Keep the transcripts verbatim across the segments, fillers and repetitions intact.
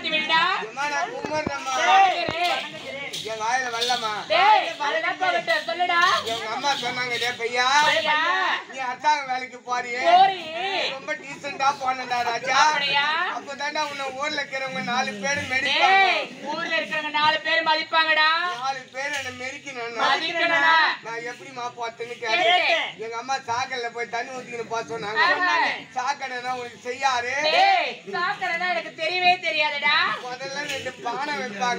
ஆரத்தி விடுடா. நான் கும்பிடுறேம்மா. என் வாயில வல்லம்மா. டேய் வரடா போகட்ட சொல்லுடா. எங்க அம்மா சொன்னாங்க டே பையா நீ அத்தாங்க வேலைக்கு போறியே போறி ரொம்ப டீசெண்டா போனடா ராஜா. அப்படியா? அப்பதான்டா உன்னை ஊர்ல இருக்கிறவங்க நாலு பேர் டேய் மெடிப்பாங்க. ஊர்ல இருக்கிறவங்க நாலு பேர் மதிப்பாங்கடா. நாலு பேர் என்ன மெரிக்கணும். மதிக்கணும்டா. நான் எப்படிமா போறேன்னு கேட்டேன். எங்க அம்மா சாக்கடையில போய் தண்ணி ஊத்திக்கின்னு போக சொன்னாங்க. சாக்கடைனா உனக்கு செய்யாரு. டேய் சாக்கடைனா எனக்கு தெரியவே தெரியாதுடா. முதல்ல ரெண்டு பானை வைப்பாங்க.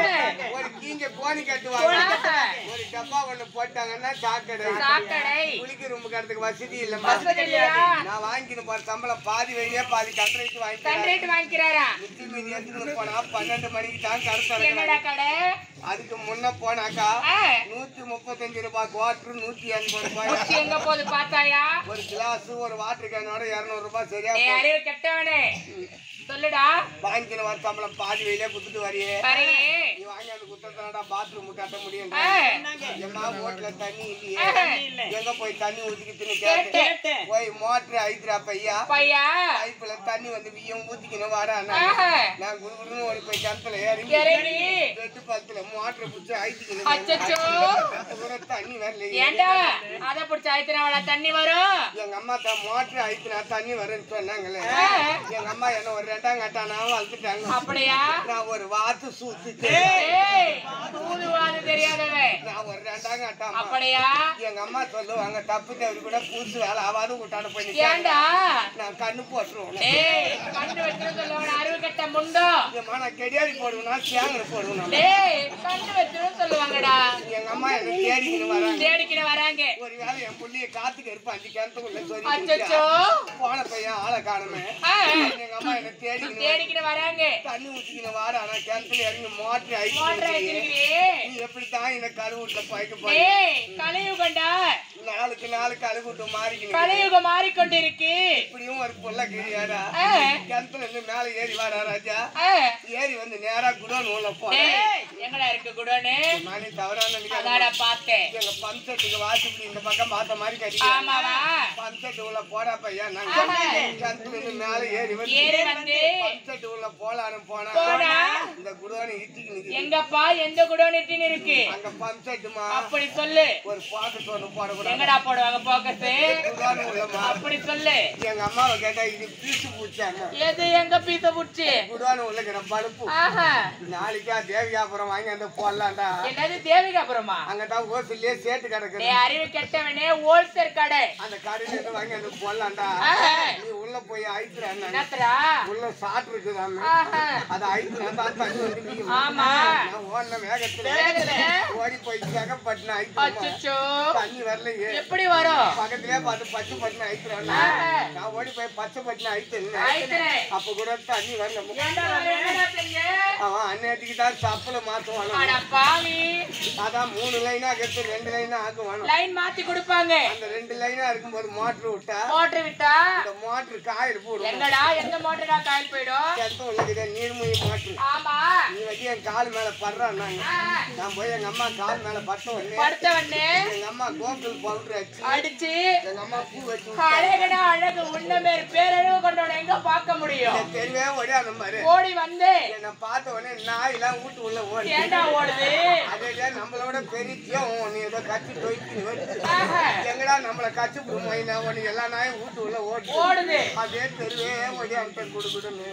ஒரு கீஞ்ச கோணி கட்டுவாங்க. ஒரு டப்பா ஒண்ணு போட்டாங்கன்னா சாக்கடை. சாக்கடை குளிக்க ரூம் கட்டுறதுக்கு வசதி இல்ல. வசதி இல்லையா? நான் வாங்கின்னு போற சம்பளம் பாதி வெளியே பாதி கண்ட்ரைட் வாங்கி கண்ட்ரேட் வாங்கிக்கிறாரா? மித்தி மீதி எடுத்துட்டு போனா பன்னெண்டு மணிக்கு தான் கடை என்னடா கடை? அதுக்கு முன்ன போனாக்கா ஆ, நூத்தி முப்பத்தஞ்சு ரூபாய் குவாட்டர் நூத்தி எண்பது ரூபாய் குச்சி எங்க போகுது பார்த்தாயா? ஒரு கிளாஸ் ஒரு வாட்டர் கேனோட இருநூறு ரூபாய் சரியா ஏய் அறிவு கெட்டவனே சொல்லுடா. வாங்கின வர சம்பளம் பாதி வெளியே குத்துட்டு வரையே பாரு நீ வாங்கி அந்த குத்தத்தாடா பாத்ரூம் கட்ட முடியும். ஆ, எம்மா மோட்டர்ல தண்ணி ஆ, இல்லையே எங்க போய் தண்ணி ஊத்திக்கிட்டுன்னு கேட்டேன். போய் மோட்டர் ஐத்துறா பையா பையா பைப்புல தண்ணி வந்து வியம் ஊத்திக்கணும் வாடா. ஆஹா, நான் குடுக்குன்னு ஒரு போய் கிணத்துல ஏறி இறங்கி வெட்டு பழத்துல மோட்டரை பிடிச்சி அச்சச்சோ ஐத்திக்கணும். தண்ணி வரல. ஏண்டா அத புடிச்சு ஆயித்துனாவளா தண்ணி வரும்? எங்க அம்மா தான் மோட்டர் ஐத்தினா தண்ணி வரும்னு சொன்னாங்களே. ஆ, எங்க அம்மா என்ன ஒரு ரெண்டாம் கட்டானா வளர்த்துட்டாங்க. அப்படியா? நான் ஒரு வாத்து சூத்துட்டு ஏய் தூதுவாது தெரியாதவன். நான் ஒரு ரெண்டாம் கட்டாமா. அப்படியா? எங்க அம்மா சொல்லுவாங்க தப்பு தவறி கூட பூசு வேலை ஆவாது விட்டான போய் நிக்காத. ஏண்டா நான் கண்ணு போட்டுருவேன். ஏய் கண்ணு வச்சு சொல்லுவாங்க அறிவு கெட்ட முண்டோ. ஏம்மா நான் கெடியாடி போடுவேனா சேங்கல் போடுவேன். டேய் கண்ணு வச்சு சொல்லுவாங்கடா. எங்க அம்மா என்ன தேடிக்கின்னு வராங்க. தேடிக்கிட்டு வராங்க. ஒரு வேலை என் புள்ளிய காத்துக்கு இருப்பா அஞ்சு கிணத்துக்குள்ள சொல்லி அச்சச்சோ போன பையன் ஆளை காணுமே. ஆ, எங்க அம்மா என்ன தேடிக்கின்னு தேடிக்கிட்டு வராங்க. தண்ணி ஊத்திக்கின்னு வாடா. ஆனா கிணத்துல இறங்கி மோட்டர் மோட்டர் ஆயிடுச்சு. ஆயிக்கிறீங்களே. நீ எப்படித்தான் இந்த கழுவுட்ல பைக்க போய் ஏய் கலியுகண்டா. நாளுக்கு நாள் கழுவுட்டு மாறிக்கணும். கலியுகம் மாறிக்கொண்டிருக்கு. இப்படியும் ஒரு புள்ள கிழியாடா ஆ, கிணத்துல இருந்து மேல ஏறி வாடா ராஜா. ஆ. ஏறி வந்து நேரா குடோன் உள்ள போன. டேய் எங்கடா இருக்கு குடோனு? நானே தவறான நினைக்கிறேன். அதாடா பார்த்தேன். எங்க பம்செட்டுக்கு வாசிப்படி இந்த பக்கம் பார்த்த மாதிரி கட்டி ஆமாவா? பம்செட்டு உள்ள போடா பையா. நாங்க ஆஹா. கிணத்துல இருந்து மேல ஏறி வந்து ஏறி வந்து பம்செட்டு உள்ள போலான்னு போனா போனா இந்த குடோனை இட்டிக்கு நிக்குது. எங்கப்பா எந்த குடோனிட்டின்னு இருக்கு? அங்க பம்செட்டுமா அப்படி சொல்லு. ஒரு பாக்கு ஒண்ணு போடக்கூடாது. எங்கடா போடுவாங்க போக்கஸ்? குடோன் உள்ளமா அப்படி சொல்லு. எங்க அம்மாவை கேட்டா இது பீசு பூச்சாங்க. எது எங்க பீச புடிச்சு? குடோன் உள்ளக்கிற பழுப்பு ஆஹா, நாளைக்கா தேவியாபுரம் வாங்கி அந்த போடலாம்டா. என்னது தேவிகாபுரமா? அங்கதான் ஓசிலே சேட்டு கிடக்குது. டேய் அறிவு கெட்டவனே ஹோல்சேல் கடை. அந்த கடையில இருந்து வாங்கி அந்த போடலாம்டா. ஆஹா. நீ உள்ள போய் ஐத்துறா. என்னத்துறா? உள்ள சாட்டு இருக்குதாம. ஆஹா, அது ஐத்துனா தான் தண்ணி வந்து நீங்க. ஆமா. நான் ஓடின வேகத்துல வேகத்துல? ஓடி போய் ஜெகப்பட்டின ஐத்துமா. அச்சச்சோ தண்ணி வரலையே. எப்படி வரும்? பக்கத்திலே பார்த்து பச்சை பட்டின ஐத்துறான். ஆஹா. நான் ஓடி போய் பச்சை பட்டின ஐத்துன்னு ஆயித்துறேன். அப்ப கூட தண்ணி வரல. ஏண்டா வர என்னடா செஞ்ச? அவன் அன்னைக்கு தான் சப்பல மாத்துவான். அட பாவி. அதான் மூணு லைனா எடுத்து ரெண்டு லைனா ஆக்குவானு. லைன் மாத்தி கொடுப்பாங்க. அந்த ரெண்டு லைனா இருக்கும்போது மோட்டர் விட்டா மோட்டர் விட்டா இந்த மோட்டர் காயில் போடும். எங்கடா எந்த மோட்டரா காயில் போயிடும்? கிணத்து உள்ளது நீர்மொழி மோட்டர். ஆமா. நீ வச்சு என் கால் மேல படுறான்னாங்க. ஆ, நான் போய் எங்க அம்மா கால் மேல பட்ட உடனே படுத்த உடனே எங்க அம்மா கோகுல் பவுடர் அடிச்சு அடிச்சு எங்க அம்மா பூ வச்சு அழகடா அழகு உன்ன மேல் பேரழகு கொண்டவன எங்க பார்க்க முடியும்? தெரியவே ஓடியாத மாதிரி ஓடி வந்து என்னை பார்த்த உடனே நாய் எல்லாம் வீட்டு உள்ள ஓடி. ஏண்டா ஓடுது? அதே நம்மளோட பெரிய நீ ஏதோ கட்சி தொய்க்கு ஆஹா. எங்கடா நம்மள கட்சி புடுமையினா உனக்கு எல்லா நாயும் வீட்டு உள்ள ஓடி ஓடுது. அதே தெருவே ஓடியான்ட்டு குடுக்குடுன்னு.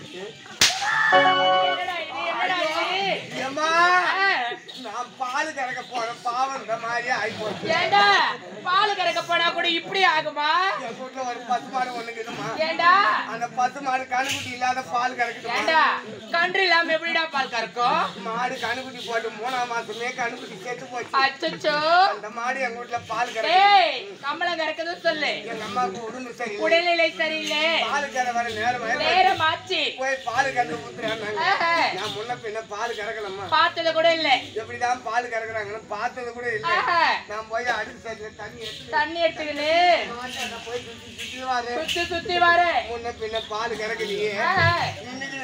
என்னடா இது? என்னடா இது? ஏம்மா ஆ, நான் பால் கறக்க போன பாவன்ற மாதிரியே ஆயிப்போச்சு. ஏண்டா பால் கறக்க போனா கூட இப்படி ஆகுமா? என் வீட்டுல ஒரு பசு மாடு ஒண்ணுக்குதுமா. ஏண்டா அந்த பசு மாடு கணுக்குட்டி இல்லாத பால் கறக்குதுமா. ஏண்டா கன்று இல்லாம எப்படிடா பால் கறக்கும்? மாடு கணுக்குட்டி போட்டு மூணாம் மாசமே கணுக்குட்டி செத்து போச்சு. அச்சச்சோ. அந்த மாடு எங்க வீட்டுல பால் கறக்கு. ஏய் கம்பளம் கறக்குது சொல்லு. எங்க அம்மாவுக்கு உடம்பு சரியில்லை. உடல்நிலை சரியில்லை. பால் கற வர நேரம் நேரம் ஆச்சு. போய் பால் கறந்து ஊத்துறாங்க. ஆஹா. நான் முன்ன பின்ன பால் கறக்கலம்மா. பார்த்தது கூட இல்ல. எப்படிதான் பால் கறக்குறாங்கன்னு பார்த்தது கூட இல்லை. ஆஹா. நான் போய் அடுப்பு சைடுல தண்ணி எடுத்து தண்ணி எடுத்துக்கின்னு போய் சுத்தி சுத்தி வாரு. சுத்தி சுத்தி வர முன்ன பின்ன பால் கறக்கலையே. ஆஹா. இன்னைக்கு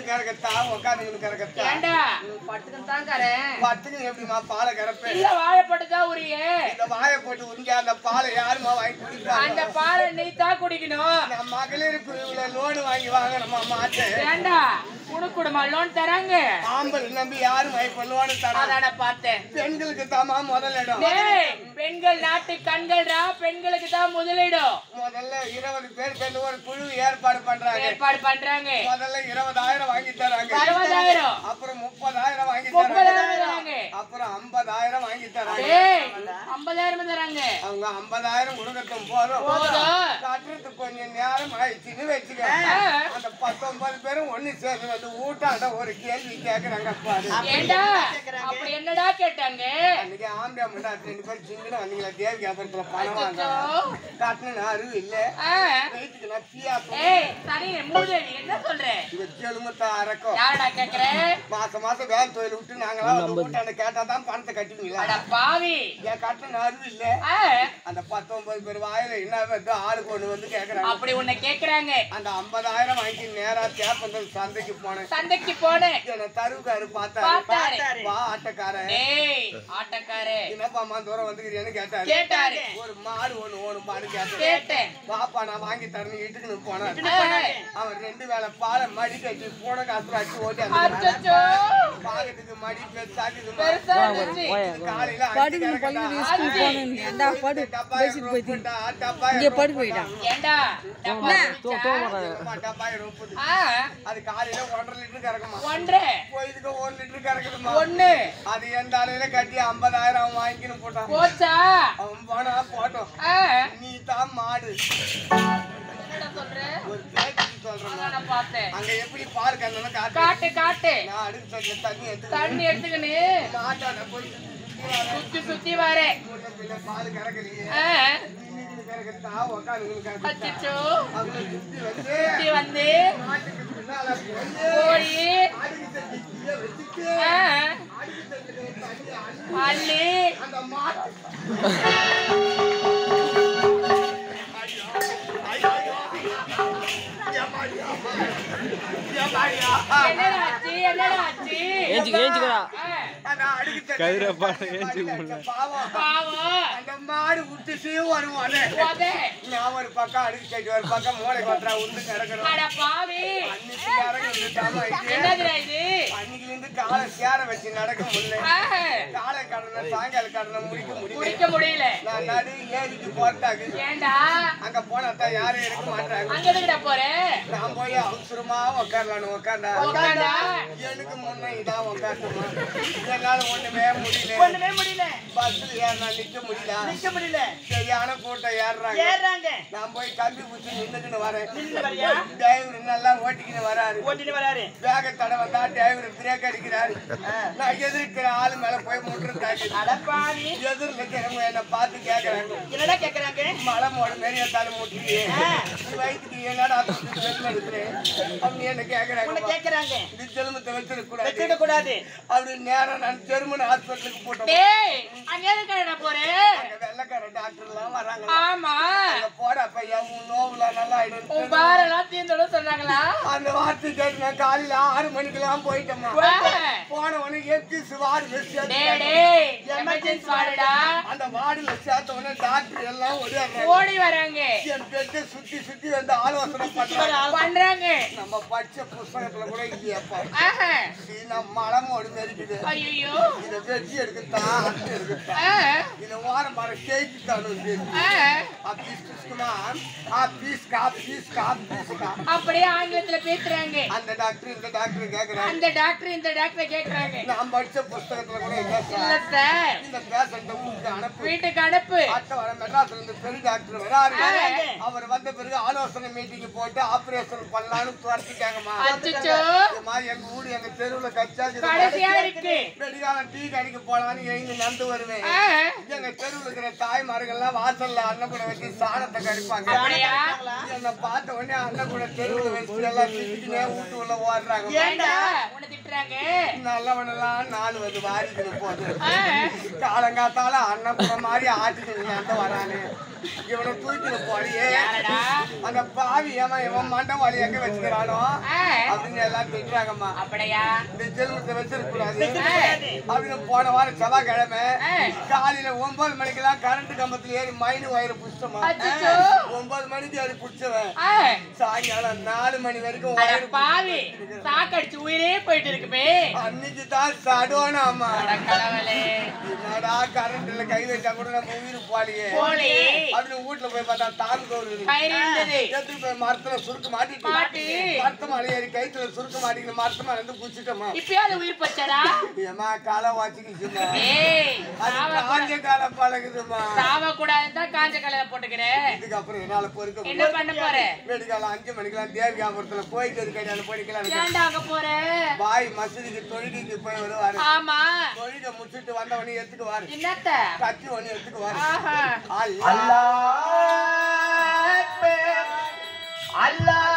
கறக்கத்தா உட்காந்து கறக்கத்தா ஏண்டா படுத்துக்கிட்டு தான் கறேன். பத்துக்கு எப்படிமா பாலை கறப்பேன்? இல்ல வாழைப்பட்டுதான் உரிய. இந்த வாயை போட்டு உறிஞ்ச அந்த பாலை யாருமா வாங்கி குடிப்பா? அந்த பாலை நீ தான் குடிக்கணும். நான் மகளிர் குழுவுல லோடு வாங்கி வாங்கணுமா மாட்டேன். ஏண்டா குடுக்குடுமா லோன் தராங்க. ஆம்பல் நம்பி யாரும் இப்ப லோனு தரா? அதான பார்த்தேன். பெண்களுக்கு தாமா முதலிடம். டேய் பெண்கள் நாட்டு கண்கள்டா, பெண்களுக்கு தான் முதலிடம். முதல்ல இருபது பேர் சேர்ந்து ஒரு குழு ஏற்பாடு பண்றாங்க. ஏற்பாடு பண்றாங்க. முதல்ல இருபதாயிரம் வாங்கி தராங்க. அறுபதாயிரம். அப்புறம் முப்பதாயிரம் வாங்கி முப்பதாயிரம் தராங்க. தராங்க. அப்புறம் ஐம்பதாயிரம் வாங்கி தராங்க. டேய் ஐம்பதாயிரம் தராங்க. அவங்க ஐம்பதாயிரம் கொடுக்கட்டும் போதும். போதும். கட்டுறதுக்கு கொஞ்சம் நேரம் ஆயிடுச்சுன்னு வச்சுக்க. அந்த பத்தொன்பது பேரும் ஒண்ணு சேர்ந்து வந்து ஊட்டாண்ட ஒரு கேள்வி கேக்குறாங்க. பாரு ஏண்டா அப்படி என்னடா கேட்டாங்க? அன்னைக்கு ஆம்பியா முண்டா ரெண்டு பேரும் சிங்கின வந்தீங்களா தேவி வியாபாரத்துல பணம் வாங்க கட்டண அருவு இல்ல வயிற்றுக்கு நப்பியா. ஏய் சரி மூதேவி என்ன சொல்ற? இது கேளுமத்தா அரக்கம். யாரடா கேக்குற? மாசம் மாசம் வேலை தொழில் விட்டு நாங்களாம் வந்து ஊட்டாண்ட கேட்டாதான் பணத்தை கட்டுவீங்களா? அட பாவி என் கட்டண அருவு இல்ல. அந்த பத்தொன்பது பேர் வாயில என்ன வருது ஆளுக்கு ஒண்ணு வந்து கேக்குறாங்க. அப்படி உன்னை கேக்குறாங்க. அந்த ஐம்பதாயிரம் வாங்கி நேரா தேப்பந்தல் சந்தைக்கு போனேன். சந்தைக்கு போனேன். என்ன தருவுக்காரு பார்த்தாரு. பார்த்தாரு. வா ஆட்டக்காரன். டேய் ஆட்டக்காரே என்னப்பா அம்மா தூரம் வந்துக்கிறீன்னு கேட்டாரு. கேட்டாரு. ஒரு மாடு ஒண்ணு ஒண்ணு பாடு கேட்டாரு. கேட்டேன். பாப்பா நான் வாங்கி தரணும் இட்டுக்குன்னு போனேன். ஏய், அவன் ரெண்டு வேளை பாலை மடி கட்டி போன காசு அடிச்சு ஓட்டி அச்சச்சோ பாக்கத்துக்கு மடி பெருசாக்குது. பெருசா இருந்துச்சு. காலையில அடிச்சு ஏண்டா டப்பா டப்பாய் ரொப்புது. ஆ அது காலையில ஒன்றரை லிட்டர் கறக்குமா? ஒன்றரை போயிதுக்கு ஒரு லிட்டர் கறக்குதுமா? ஒண்ணு அது எந்த ஆலையில கட்டி ஐம்பதாயிரம் அவன் வாங்கிக்கணும் போட்டான். போச்சா? அவன் போனா போட்டோம். ஆ நீ தான் மாடு. என்னடா சொல்ற? ஒரு பேச்சுக்கு சொல்றேன். நான் பார்த்தேன். அங்க எப்படி பால் கண்ணன காட்டு. காட்டு காட்டு நான் அடுத்து தண்ணி தண்ணி எடுத்து தண்ணி எடுத்துக்கினு மாட்டான போய் சுத்தி சுத்தி வரேன். பால் கறக்கலையே. ஆ நீங்க கறக்கத்தா உட்காந்து கறக்க. அச்சச்சோ அவங்க சுத்தி வந்து சுத்தி வந்து மாட்டுக்கு பின்னால போய் போய் அடிக்கு தண்ணி கீழே வச்சுட்டு ஆ அடிக்கு தண்ணி தண்ணி அள்ளி அந்த மாட்டு என்னடா ஆச்சு? என்னடா ஆச்சு? ஏஞ்சிக்க ஏஞ்சிக்கடா கதிரப்பா பாவம் அந்த மாடு விட்டுட்டு வருவானே. போதே. நான் ஒரு பக்கம் அடிச்சு கட்டி ஒரு பக்கம் மூளை கொட்டுறா உண்டு கிடக்கணும். அட பாவி அன்னைக்கு இறங்கி வந்துட்டாமா இது. என்னதுடா இது? அன்னைக்கு இருந்து காலை சேர வச்சு நடக்க முடியல. ஆ, காலை கடனை சாயங்கால கடனை முடிக்க முடியல. குடிக்க முடியல. நான் நடு ஏரிக்கு போட்டாக்கு ஏண்டா அங்க போனாத்தான் யாரும் எடுக்க மாட்டாங்க. அங்க எதுக்குடா போற? நான் போய் அவசரமா உட்காரலான்னு உட்காந்தா உட்காந்தா? எனக்கு முன்ன இதான் உட்காந்துமா என்னால ஒண்ணுமே முடியல. ஒண்ணுமே முடியல. பஸ்ல ஏறினா நிக்க முடியல. நிக்க முடியல. சரியான கூட்டம் ஏறுறாங்க. ஏறாங்க. நான் போய் கம்பி பிடிச்சி நின்னுக்கின்னு வரேன். நின்னு வரியா? டிரைவர் நல்லா ஓட்டிக்கின்னு வராரு. ஓட்டிட்டு வராரு. வேக தடை வந்தா டிரைவர் பிரேக் அடிக்கிறாரு. நான் எதிர்க்கிற ஆளு மேல போய் முட்டுறாங்க. அட பாவி எதிர்ல இருக்கிறவங்க என்ன பார்த்து கேக்குறாங்க. என்னடா கேக்குறாங்க? மலை மோட மாரி எத்தால முட்டியே வயிற்றுக்கு என்னடா வெளில இருக்கிறேன் அப்படின்னு என்ன கேக்குறாங்க. கேக்குறாங்க இது ஜென்மத்தை வச்சிருக்க கூடாது. வச்சிருக்க கூடாது. அப்படி நேரம் நான் ஜெர்மன் ஹாஸ்பிட்டலுக்கு போட்டோம். டேய் அங்க எதுக்குடா போற? அங்க வெள்ளைக்கார டாக்டர் எல்லாம் வராங்க. ஆமா அங்க போடா பையா உன் நோவுல நல்லா ஆயிடும். உன் பாரெல்லாம் தீர்ந்துடும் சொன்னாங்களா? அந்த வார்த்தை கேட்டு நான் காலையில ஆறு மணிக்கெல்லாம் போயிட்டோமா. போன உடனே எப்டிஸ் வார்டு டேய் டேய் எமர்ஜென்சி வார்டுடா. அந்த வார்டுல சேர்த்த உடனே டாக்டர் எல்லாம் ஓடியாங்க. ஓடி வராங்க. என் பெட்டு சுத்தி சுத்தி வந்து ஆலோசனை பண்றாங்க. பண்றாங்க. நம்ம படிச்ச புத்தகத்துல கூட இல்லையாப்பா. ஆஹா நம்ம மலம் ஓடி நெருக்குது. ஐயோ இத வெட்டி எடுக்கத்தான் அட்டு எடுக்கத்தான் ஆ இத வாரம் பாரு கேக்கு தானு ஆ ஆபீஸ்க்குமா ஆபீஸ் காபீஸ் காபீஸ் கா அப்படியே ஆங்கிலத்துல பேசுறாங்க. அந்த டாக்டர் இந்த டாக்டர் கேக்குறாங்க. அந்த டாக்டர் இந்த டாக்டர் கேக்குறாங்க. நான் படிச்ச புத்தகத்துல கூட இல்ல இல்ல சார். சார் இந்த பேஷண்ட வீட்டுக்கு அனுப்பு. வீட்டுக்கு அனுப்பு. அடுத்த வாரம் மெட்ராஸ்ல இருந்து பெரிய டாக்டர் வராரு. வராங்க. அவர் வந்த பிறகு ஆலோசனை மீட்டிங் போட்டு ஆபரேஷன் பண்ணலாம்னு துரத்திட்டாங்கம்மா. அச்சச்சோ இந்த மாதிரி எங்க ஊரு எங்க தெருவுல கச்சா கடைசியா இருக்கு. வெடிகால டீ கடைக்கு போலான்னு எழுந்து நடந்து வருவேன். ஆ எங்க தெருவுல இருக்கிற தாய்மார்கள்லாம் வாசல்ல அன்னக்கூட வச்சு சாணத்தை கடிப்பாங்க. அப்படியா? என்ன பார்த்த உடனே அன்னக்கூட தெருவுல வச்சு எல்லாம் திட்டிக்கினே வீட்டு உள்ள ஓடுறாங்க. ஏண்டா உன்னை திட்டுறாங்க? நல்லவனெல்லாம் நாலு வந்து வாரிக்கிற போது காலங்காத்தால அன்னப்புற மாதிரி ஆட்டிட்டு வரானு இவனை தூக்கிட்டு போறியே அந்த பாவி ஏமா இவன் மண்டவாளி எங்க வச்சுக்கிறானோ அப்படின்னு எல்லாம் திட்டுறாங்கம்மா. அப்படியா? இந்த ஜென்மத்தை வச்சிருக்கூடாது அப்படின்னு போன வாரம் செவ்வாய்க்கிழமை காலையில ஒன்பது மணிக்கெல்லாம் கரண்ட் கம்பத்துல ஏறி மைனு வயிறு புடிச்சமா. ஒன்பது மணிக்கு ஏறி புடிச்சவன் சாயங்காலம் நாலு மணி வரைக்கும் வயிறு பாவி சாக்கடிச்சு உயிரே போயிட்டு இருக்குமே. அன்னைக்கு தான் சடோனாமா. என்னடா கரண்ட்ல கை வச்சா கூட நம்ம உயிர் போலியே அப்படின்னு வீட்டுல போய் பார்த்தா தாங்க எடுத்துட்டு போய் மரத்துல சுருக்க மாட்டிட்டு மரத்த மலை ஏறி கைத்துல சுருக்க மாட்டிக்கிட்டு மரத்த மேல இருந்து குச்சிட்டோமா. இப்பயாவது உயிர் போச்சாடா? ஏமா காலை வாச்சிக்கிச்சுமா. காஞ்ச காலை பழகுதுமா. சாவ கூடாதுதான் காஞ்ச காலையில போட்டுக்கிறேன். இதுக்கப்புறம் என்னால பொறுக்க என்ன பண்ண போற? வெடிக்காலம் அஞ்சு மணிக்கெல்லாம் தேவிகாபுரத்துல போயிட்டு இருக்கையால போயிக்கலாம். ஏன்டா அங்க போற? பாய் மசூதிக்கு தொழுகைக்கு போய் வருவாரு. ஆமா தொழுகை முடிச்சுட்டு வந்தவனே எடுத்துக்குவாரு. என்னத்த கட்சி ஒண்ணு எடுத்துக்குவாரு. அல்லாஹ் அக்பர் அல்லாஹ்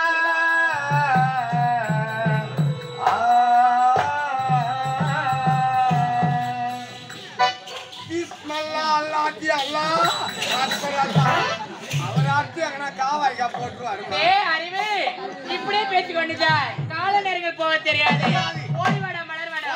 பிஸ்மில்லாஹ் அல்லாஹ் அல்லாஹ் அக்பர் அல்லாஹ் அவராட்டி அங்கனா காவாய்க்கா போட்டுருவாரு. ஏய் அறிவு இப்படியே பேசி கொண்டுதா கால நேரங்கள் போக தெரியாது. ஓடி வாடா மலர் வாடா.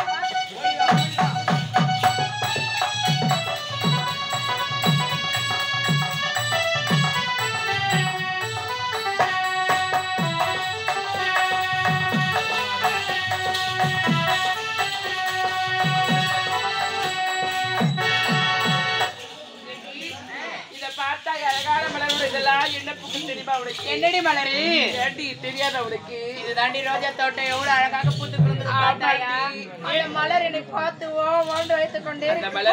என்னடி மலரு தெரியாத உனக்கு? இது தாண்டி ரோஜா தோட்டம் எவ்வளவு அழகாக பூத்து குடுக்குது. மலர் என்னை பார்த்து ஓண்டு வைத்துக் கொண்டே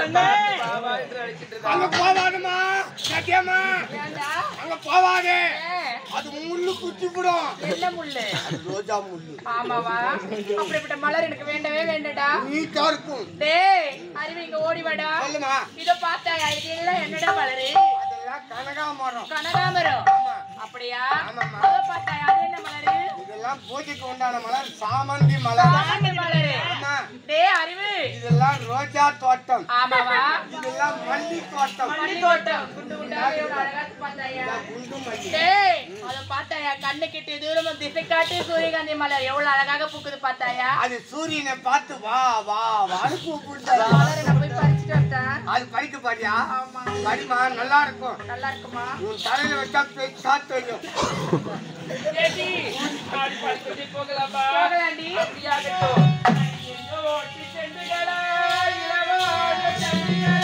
போவாதுமா சத்தியமா அங்க போவாது. அது முள்ளு குத்தி விடும். என்ன முள்ளு? ரோஜா முள்ளு. ஆமாவா? அப்படிப்பட்ட மலர் எனக்கு வேண்டவே வேண்டடா. நீட்டா இருக்கும். டேய் அறிவு இங்க ஓடி வாடா. சொல்லுமா. இத பார்த்தாயா? இது எல்லாம் என்னடா மலரு? அதெல்லாம் கனகாமரம். கனகாமரம் அப்படியா? அத பார்த்தாயா? அது என்ன மலரு? இதெல்லாம் பூஜைக்கு உண்டான மலர் சாமந்தி மலர். சாமந்தி மலரு. டேய் அறிவு இதெல்லாம் ரோஜா தோட்டம். ஆமாவா? இதெல்லாம் மல்லி தோட்டம். மல்லி தோட்டம். குண்டு குண்டா எவ்வளவு அழகா பார்த்தாயா? குண்டு மல்லி. டேய் அத பார்த்தாயா? கண்ணு கிட்ட தூரம் திசை காட்டி சூரியகாந்தி மலர் எவ்வளவு அழகாக பூக்குது பார்த்தாயா? அது சூரியனை பார்த்து வா வா வான்னு கூப்பிடுதா. மலரை நான் போய் பறிச்சிட்டு வரேன். அது பறிக்க பாரியா? ஆமா. பறிமா நல்லா இருக்கும். நல்லா இருக்குமா? உன் தலையில வச்சா பேச்சு சாத்து வைக்கும். ஏடி ஆடி பறிச்சிட்டு போகலாமா? போகலாண்டி. அப்படியாகட்டும். எங்க ஓட்டி சென்றுகளா இளவாட சென்றுகளா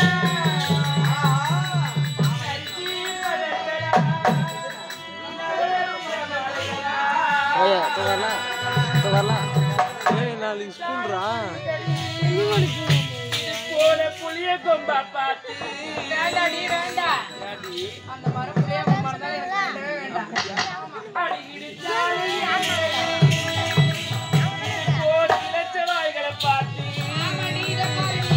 ஓயா तो करना तो करना ஏய் நாளைக்கு ஸ்கூல்ரா போற புளிய கொம்பா பாத்து வேண்டாடி வேண்டா ஏடி அந்த மரம் புளிய கொம்பா தான் எனக்கு வேண்டாம் அடி இடிச்சாலே போற இளச்சவாய்களை பாத்து ஆமாடி இத பாருடி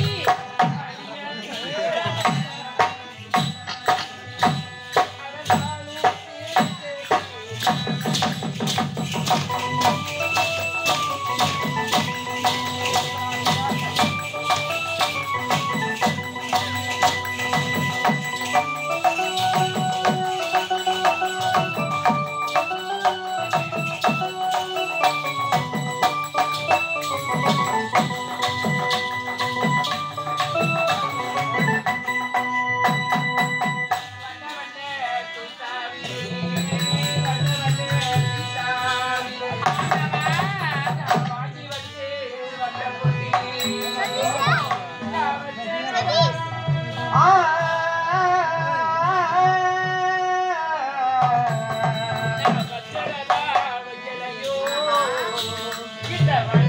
Kita